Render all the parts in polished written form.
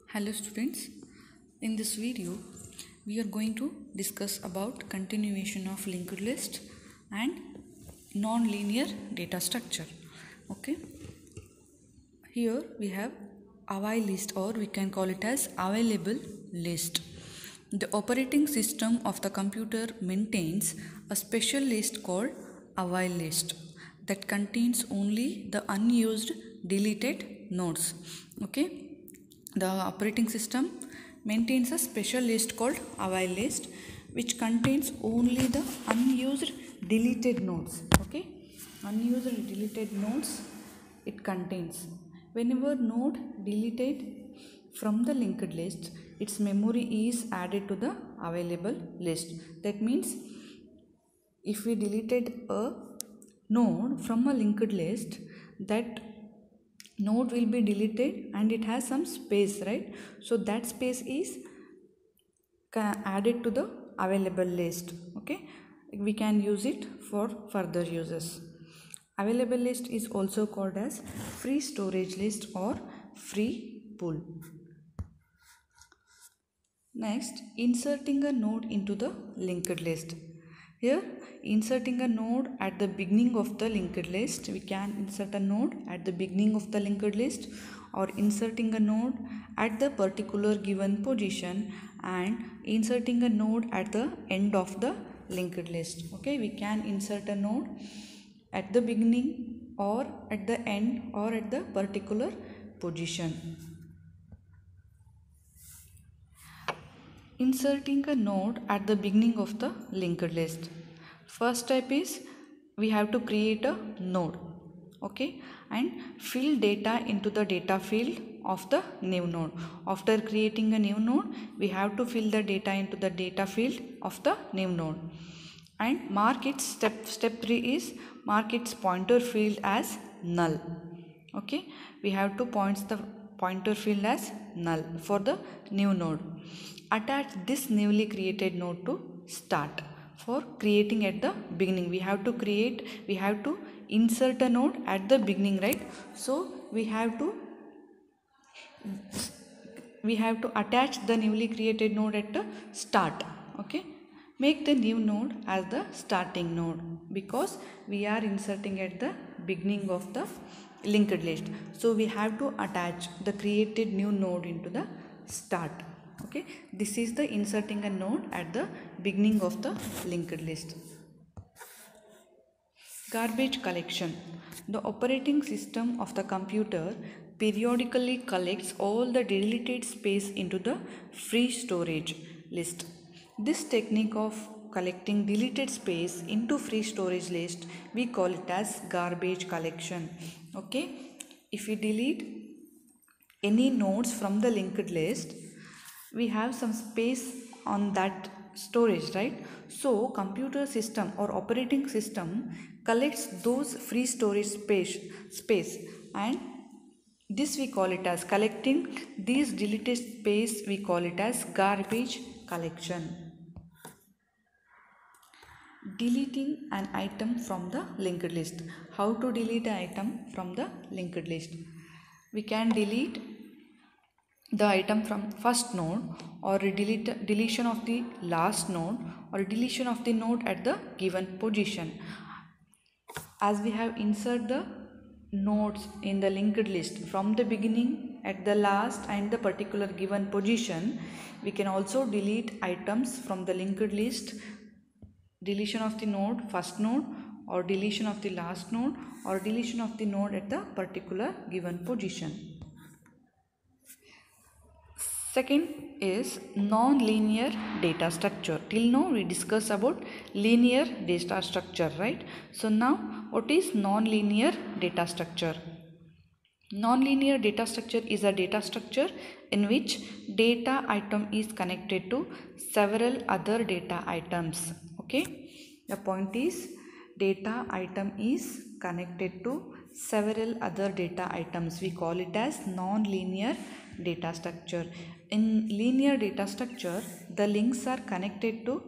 Hello students, in this video we are going to discuss about continuation of linked list and non-linear data structure. Okay, here we have AVI list, or we can call it as available list. The operating system of the computer maintains a special list called AVI list that contains only the unused deleted nodes. Okay, the operating system maintains a special list called AVI list which contains only the unused deleted nodes. Okay, unused deleted nodes it contains. Whenever node deleted from the linked list, its memory is added to the available list. That means if we deleted a node from a linked list, that node will be deleted and it has some space, right? So that space is added to the available list. Okay, we can use it for further uses. Available list is also called as free storage list or free pool. Next, inserting a node into the linked list. Here, inserting a node at the beginning of the linked list, we can insert a node at the beginning of the linked list, or inserting a node at the particular given position, and inserting a node at the end of the linked list. Okay, we can insert a node at the beginning or at the end or at the particular position. Inserting a node at the beginning of the linked list. First step is we have to create a node, okay, and fill data into the data field of the new node. After creating a new node, we have to fill the data into the data field of the new node and mark its step 3 is mark its pointer field as null. Okay, we have to point the pointer field as null for the new node. Attach this newly created node to start. For creating at the beginning, we have to insert a node at the beginning, right? So we have to attach the newly created node at the start. Okay, make the new node as the starting node because we are inserting at the beginning of the linked list. So we have to attach the created new node into the start. Okay, this is the inserting a node at the beginning of the linked list. Garbage collection. The operating system of the computer periodically collects all the deleted space into the free storage list. This technique of collecting deleted space into free storage list, we call it as garbage collection. Okay, if we delete any nodes from the linked list, we have some space on that storage, right? So computer system or operating system collects those free storage space and this we call it as collecting these deleted space, we call it as garbage collection. Deleting an item from the linked list. How to delete an item from the linked list? We can delete the item from first node, or deletion of the last node, or deletion of the node at the given position. As we have insert the nodes in the linked list from the beginning, at the last and the particular given position, we can also delete items from the linked list. Deletion of the node first node, or deletion of the last node, or deletion of the node at the particular given position. Second is non-linear data structure. Till now we discussed about linear data structure, right? So now what is non-linear data structure? Non-linear data structure is a data structure in which data item is connected to several other data items. Okay, the point is data item is connected to several other data items. We call it as non-linear data structure. In linear data structure, the links are connected to,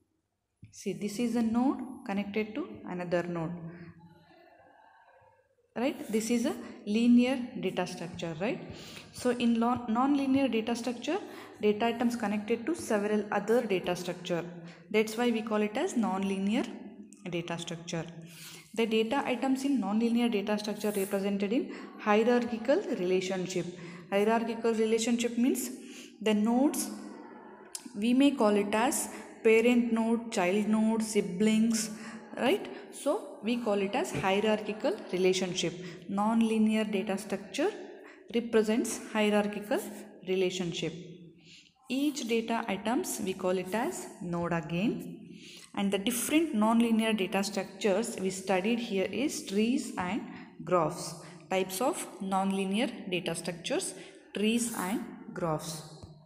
see, this is a node connected to another node. right? This is a linear data structure, right? So in non-linear data structure, data items connected to several other data structure. That's why we call it as non-linear data structure. The data items in non-linear data structure represented in hierarchical relationship. Hierarchical relationship means the nodes, we may call it as parent node, child node, siblings, right? So we call it as hierarchical relationship. Non-linear data structure represents hierarchical relationship. Each data items we call it as node again. And the different non-linear data structures we studied here is trees and graphs. Types of non-linear data structures, trees and graphs.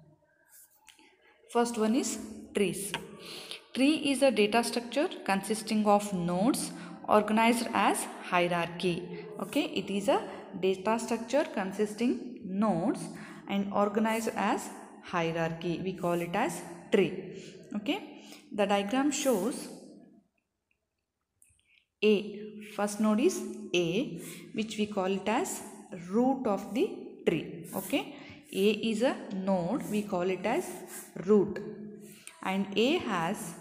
First one is trees. Tree is a data structure consisting of nodes organized as hierarchy. Okay, it is a data structure consisting nodes and organized as hierarchy. We call it as tree. Okay, the diagram shows A. First node is A, which we call it as root of the tree. Okay, A is a node, we call it as root, and A has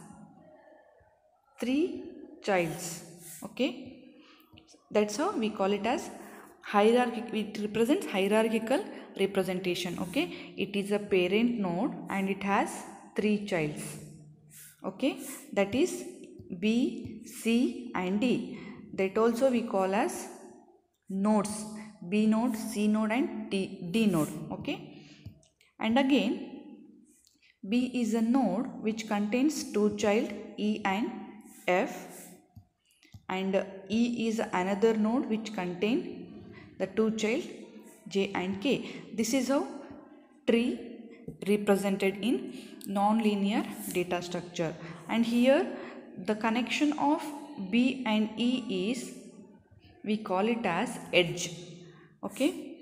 3 childs. Okay, that's how we call it as hierarchical. It represents hierarchical representation. Okay, it is a parent node and it has 3 childs. Okay, that is B, C and D. That also we call as nodes, B node, C node and D node. Okay, and again B is a node which contains 2 child E and F, and E is another node which contain the 2 child J and K. This is how tree represented in non-linear data structure. And here the connection of B and E is, we call it as edge. Okay,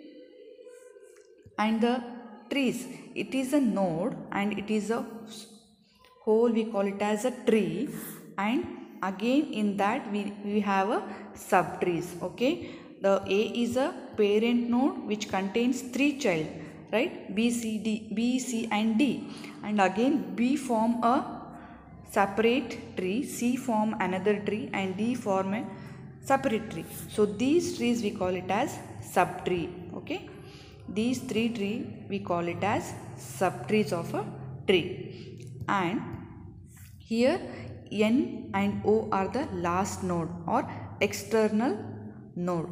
and the trees, it is a node and it is a whole, we call it as a tree, and again in that we have a subtrees. Okay, the A is a parent node which contains 3 child, right? B, C and D, and again B form a separate tree, C form another tree and D form a separate tree. So these trees we call it as subtree. Okay, these 3 trees we call it as subtrees of a tree. And here N and O are the last node or external node,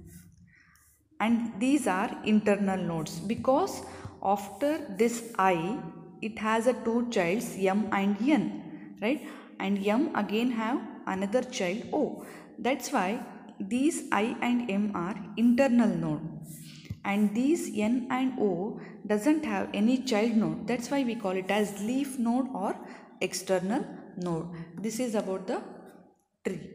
and these are internal nodes because after this I it has a 2 childs M and N, right? And M again have another child O. That's why these I and M are internal node, and these N and O doesn't have any child node. That's why we call it as leaf node or external node. This is about the tree.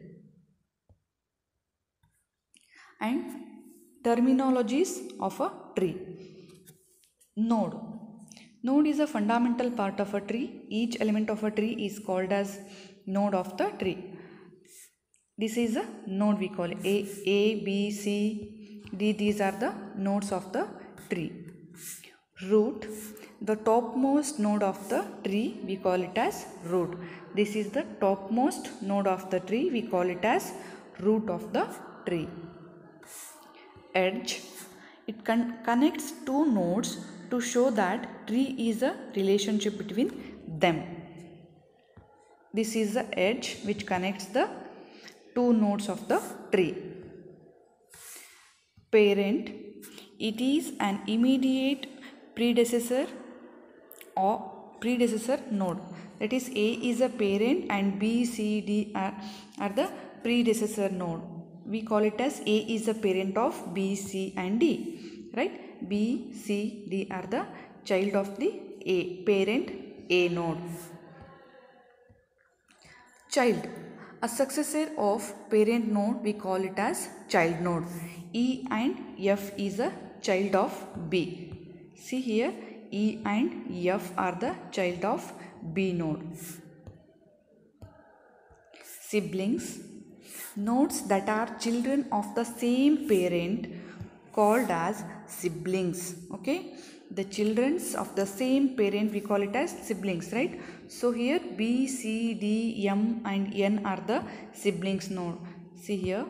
And terminologies of a tree. Node. Node is a fundamental part of a tree. Each element of a tree is called as node of the tree. This is a node, we call it A, B, C, D. These are the nodes of the tree. Root. The topmost node of the tree, we call it as root. This is the topmost node of the tree. We call it as root of the tree. Edge. It connects 2 nodes to show that tree is a relationship between them. This is the edge which connects the 2 nodes of the tree. Parent. It is an immediate predecessor or predecessor node. That is, A is a parent and B, C, D are the predecessor node. We call it as A is a parent of B, C and D, right? B, C, D are the child of the A, parent A node. Child. A successor of parent node, we call it as child node. E and F is a child of B. See here, E and F are the child of B node. Siblings. Nodes that are children of the same parent called as siblings. Okay, the children of the same parent we call it as siblings, right? So here B, C, D, M and N are the siblings node. See here.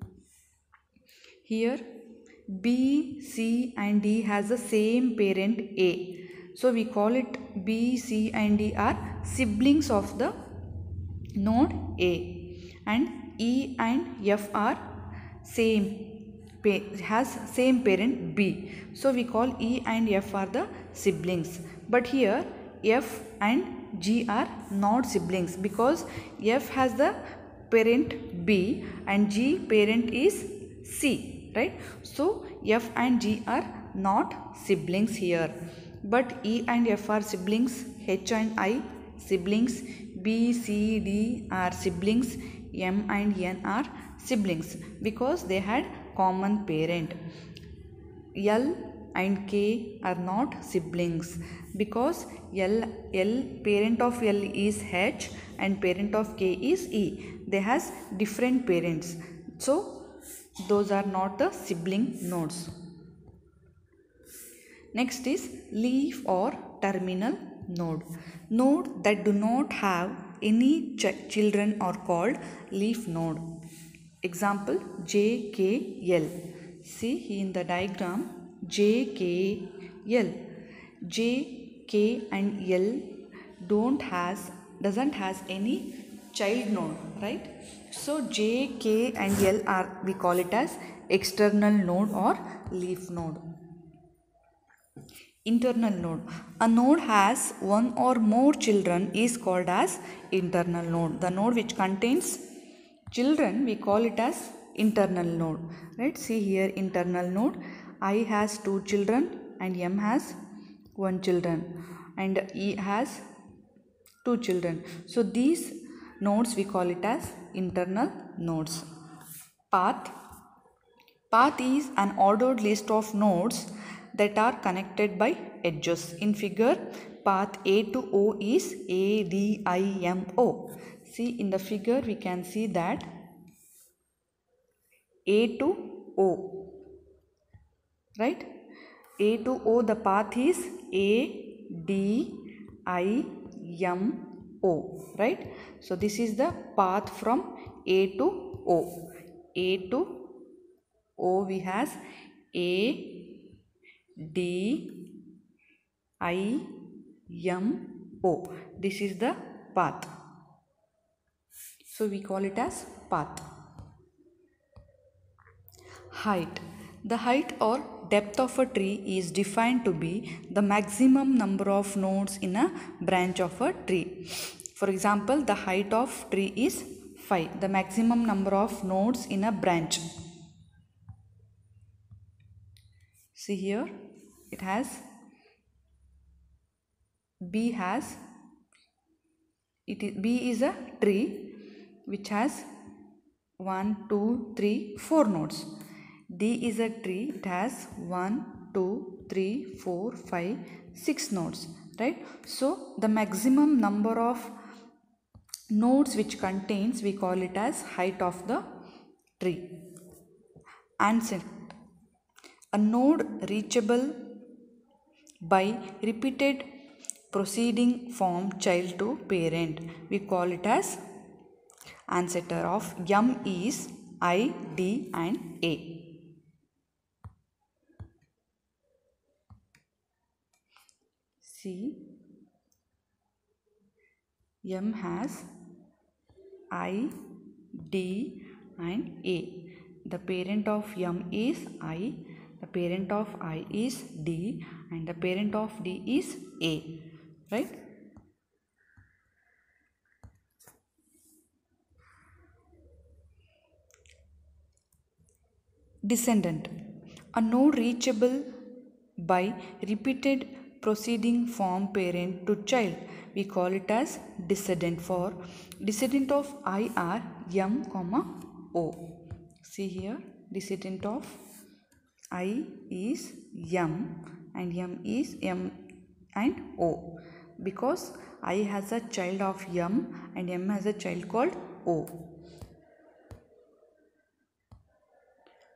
Here B, C and D has the same parent A. So we call it B, C and D are siblings of the node A, and E and F are has same parent B. So we call E and F are the siblings. But here F and G are not siblings because F has the parent B and G parent is C, right? So F and G are not siblings here. But E and F are siblings, H and I siblings, B, C, D are siblings, M and N are siblings because they had common parent. L and K are not siblings because L parent of L is H and parent of K is E. They has different parents. So those are not the sibling nodes. Next is leaf or terminal node. Node that do not have any children are called leaf node. Example J, K, L. See in the diagram J, K, L. J, K and L doesn't has any child node, right? So J, K and L are, we call it as external node or leaf node. Internal node. A node has one or more children is called as internal node. The node which contains children we call it as internal node. Right? See here internal node. I has 2 children and M has 1 children and E has 2 children. So these nodes we call it as internal nodes. Path. Path is an ordered list of nodes that are connected by edges. In figure, path A to O is A, D, I, M, O. See in the figure we can see that A to O, right? A to O, the path is A, D, I, M, O, right? So this is the path from A to O. A to O we has A, D, I, M, O. This is the path. So we call it as path. Height. The height or depth of a tree is defined to be the maximum number of nodes in a branch of a tree. For example, the height of tree is 5. The maximum number of nodes in a branch. See here, it has B is a tree which has 1, 2, 3, 4 nodes. D is a tree, it has 1, 2, 3, 4, 5, 6 nodes, right? So the maximum number of nodes which contains, we call it as height of the tree. Ancestor. A node reachable by repeated proceeding from child to parent. We call it as ancestor of M is I, D and A. See, M has I, D and A. The parent of M is I, the parent of I is D and the parent of D is A, right? Descendant. A node reachable by repeated proceeding from parent to child. We call it as descendant. For descendant of I are M, O. See here, descendant of I is M and M is M and O, because I has a child of M and M has a child called O.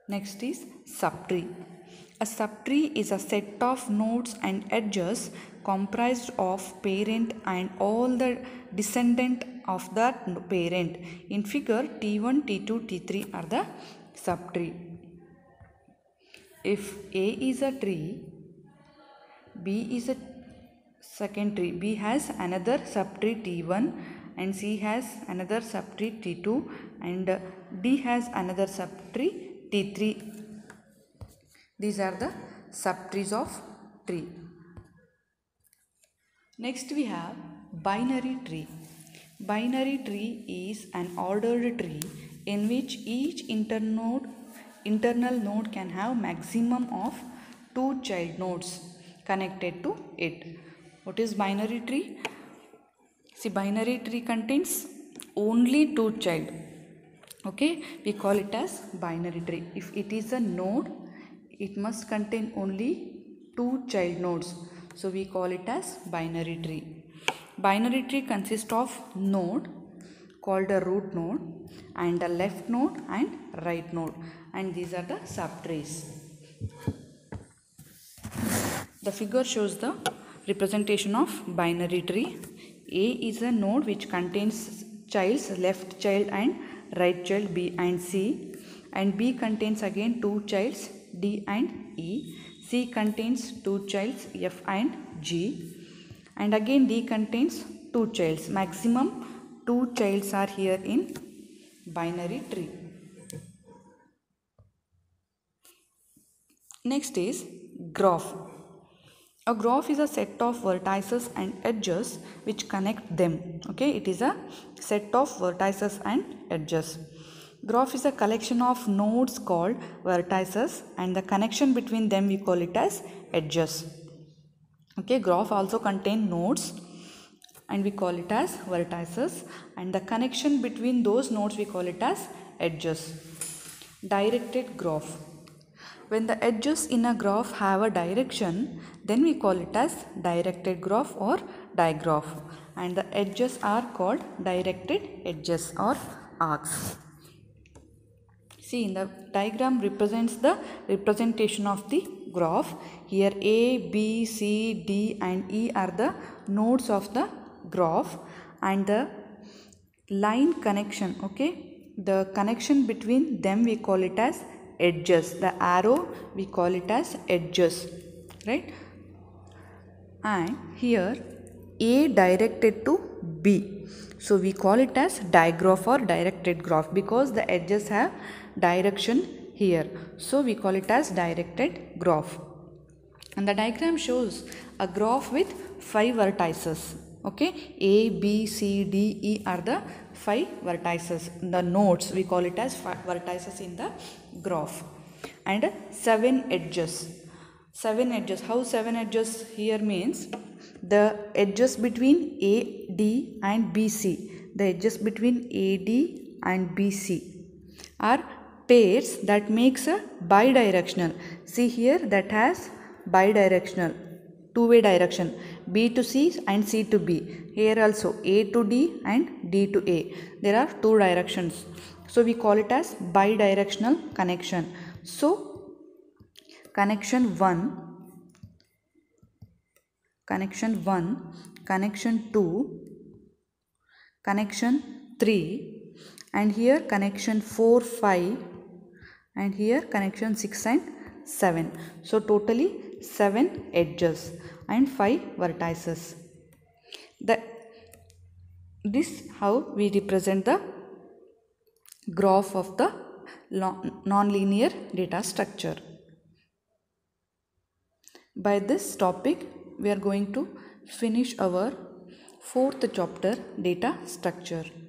Next is subtree. A subtree is a set of nodes and edges comprised of parent and all the descendant of that parent. In figure, T1, T2, T3 are the subtree. If A is a tree, B is a second tree. B has another subtree T1 and C has another subtree T2 and D has another subtree T3. These are the subtrees of tree. Next we have binary tree. Binary tree is an ordered tree in which each internal node can have maximum of 2 child nodes connected to it. What is binary tree? See, binary tree contains only 2 child. Okay, we call it as binary tree. If it is a node, it must contain only 2 child nodes. So we call it as binary tree. Binary tree consists of node called a root node and a left node and right node, and these are the subtrees. The figure shows the representation of binary tree. A is a node which contains child's left child and right child B and C, and B contains again 2 childs D and E. C contains 2 childs F and G, and again D contains 2 childs. Maximum 2 childs are here in binary tree. Next is graph. A graph is a set of vertices and edges which connect them. Okay, it is a set of vertices and edges. Graph is a collection of nodes called vertices, and the connection between them we call it as edges. Okay, graph also contain nodes and we call it as vertices, and the connection between those nodes we call it as edges. Directed graph. When the edges in a graph have a direction, then we call it as directed graph or digraph, and the edges are called directed edges or arcs. See, in the diagram represents the representation of the graph. Here A, B, C, D and E are the nodes of the graph, and the line connection, okay, the connection between them we call it as edges. The arrow we call it as edges, right? And here A directed to B, so we call it as digraph or directed graph because the edges have direction here, so we call it as directed graph. And the diagram shows a graph with 5 vertices. Okay, A, B, C, D, E are the 5 vertices. The nodes we call it as vertices in the graph, and 7 edges. 7 edges. How 7 edges here means? The edges between AD and BC. The edges between AD and BC are pairs that makes a bidirectional. See here, that has bidirectional, two-way direction, B to C and C to B. Here also A to D and D to A. There are 2 directions. So we call it as bidirectional connection. So connection 1, connection 1, connection 2, connection 3, and here connection 4, 5, and here connection 6 and 7. So totally 7 edges and 5 vertices. This how we represent the graph of the nonlinear data structure. By this topic, we are going to finish our 4th chapter, data structure.